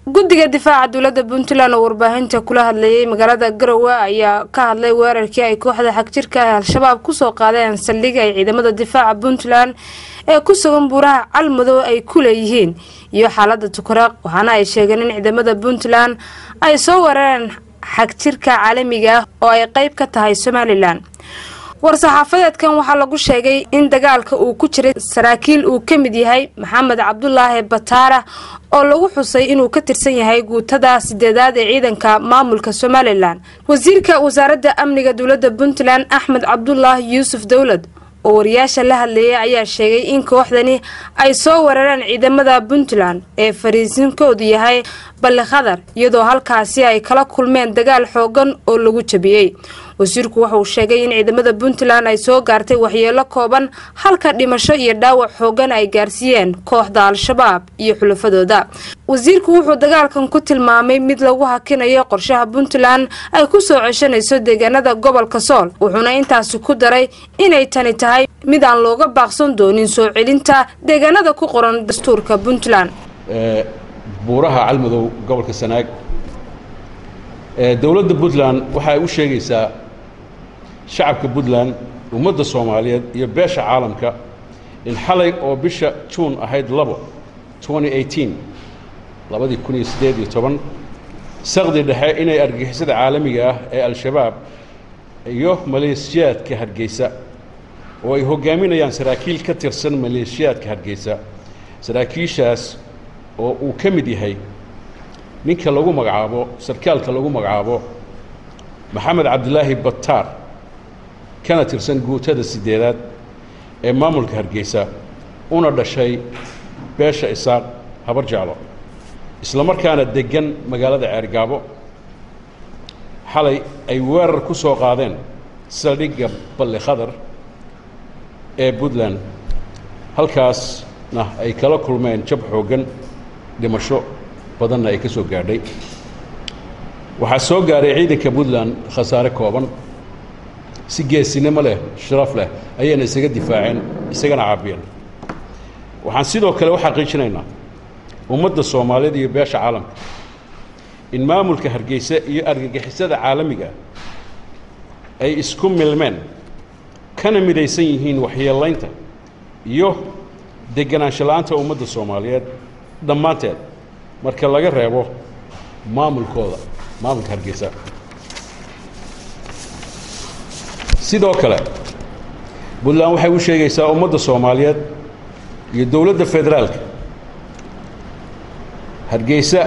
Gudiga difaaca dawladda PUNTLAND oo warbaahinta kula hadlayay magaalada Garowe ayaa ka hadlay weerarkii ay kooxda xagjirka al-shabaab ku soo qaadeen saldhigga ay ciidamada difaaca PUNTLAND ee ku sugan buuraha Calmadow ay ku leeyihiin iyo xaaladda Tukaraq waxaana ay sheegeen in ciidamada PUNTLAND ay soo weerareen xagjirka caalamiga ah oo ay qayb ka tahay Somaliland. war-saxaafadeedkan waxaa lagu sheegay in dagaalka uu ku jiray saraakiil uu ka mid yahay Maxamed Cabdullaahi Bataara oo lagu xusay inuu ka tirsan yahay guutada 8aad ee ciidanka maamulka Somaliland. wasiirka wasaaradda amniga dawladda PUNTLAND Axmed Cabdullaahi Yuusuf Dawlad oo wariyaasha la hadlayay ayaa sheegay in kooxdani ay soo weerareen ciidamada PUNTLAND ee fariisinkoodu yahay Balkhadar iyadoo halkaasi ay kala kulmeen dagaal xoogan oo lagu jabiyay. wasiirku waxa uu sheegay in ciidamada PUNTLAND ay soo gaartay waxyeelo kooban halka dhimasho iyo dhaawac xoogan ay gaarsiiyeen kooxda al-shabaab iyo xulafadooda. wasiirku wuxuu dagaalkan ku tilmaamay mid lagu hakinayo qorshaha PUNTLAND ay ku soo ceshanayso deegaanada gobolka Sool wuxuuna intaas ku daray inay tani tahay mid aan looga baaqsan doonin soo celinta deegaanada ku qoran dastuurka PUNTLAND. buuraha Calmadow gobolka Sanaag dawladda PUNTLAND waxa ay u sheegaysaa shacabka PUNTLAND ummadda Soomaaliyeed iyo beesha caalamka in xalay oo bisha June ahayd 2018 saqdi dhexe inay argagixisada caalamiga ah ee al-shabaab iyo maleeshiyaadka Hargeysa oo ay hogaaminayaan saraakiil ka tirsan maleeshiyaadka Hargeysa saraakiishaas oo uu ka mid yahay ninka lagu magacaabo sarkaalka lagu magacaabo Maxamed Cabdullaahi Bataar kana tirsan guutada 8aad ee maamulka Hargeysa una dhashay beesha Isaaq habar jeclo isla markaana degan magaalada Ceergaabo xalay ay weerar ku soo qaadeen saldhigga Balkhadar ee PUNTLAND halkaasna ay kala kulmeen jab xoogan dhimasho badanna ay ka soo gaadhay waxa soo gaaray ciidanka PUNTLAND khasaare kooban si geesinimo leh sharaf leh ayayna isaga difaaceen isagana caabiyeen waxaan sidoo kale waxa xaqiijinaynaa ummadda Soomaaliyeed iyo beesha caalamka in maamulka Hargeysa iyo argagixisada caalamiga ay isku milmeen kana midaysan yihiin waxyeelaynta iyo deganaansho la'aanta ummadda Soomaaliyeed dhammaanteed marka laga reebo maamulka Hargeysa sidoo kale PUNTLAND waxay u sheegaysaa ummadda Soomaaliyeed iyo dawladda federaalka Hargeysa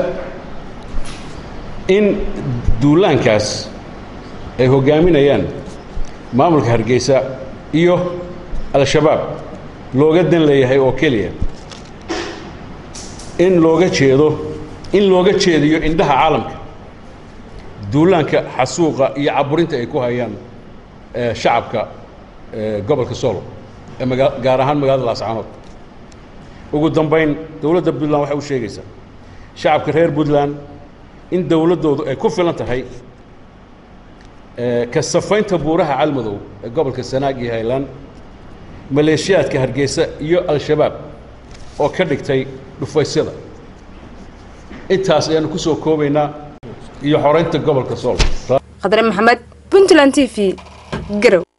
in duulaankaas ay hogaaminayaan maamulka Hargeysa iyo al-shabaab looga dan leeyahay oo kaliya in looga jeediyo indhaha caalamka duulaanka xasuuqa iyo caburinta ay ku hayaan shacabka gobolka Sool ee gaar ahaan magaalada Laascaanood ugu dambeyn dawladda PUNTLAND waxa uu sheegaysaa shacabka reer PUNTLAND in dawladoodu ay ku filan tahay ka safaynta buuraha Calmadow ee gobolka Sanaag iyo Highland maleeshiyaadka Hargeysa iyo al-shabaab oo ka dhigtay dhufaysyada intaas ayaan ku soo koobaynaa iyo xoreynta gobolka Sool. Qadar Maxamed, PUNTLAND TV, Garowe.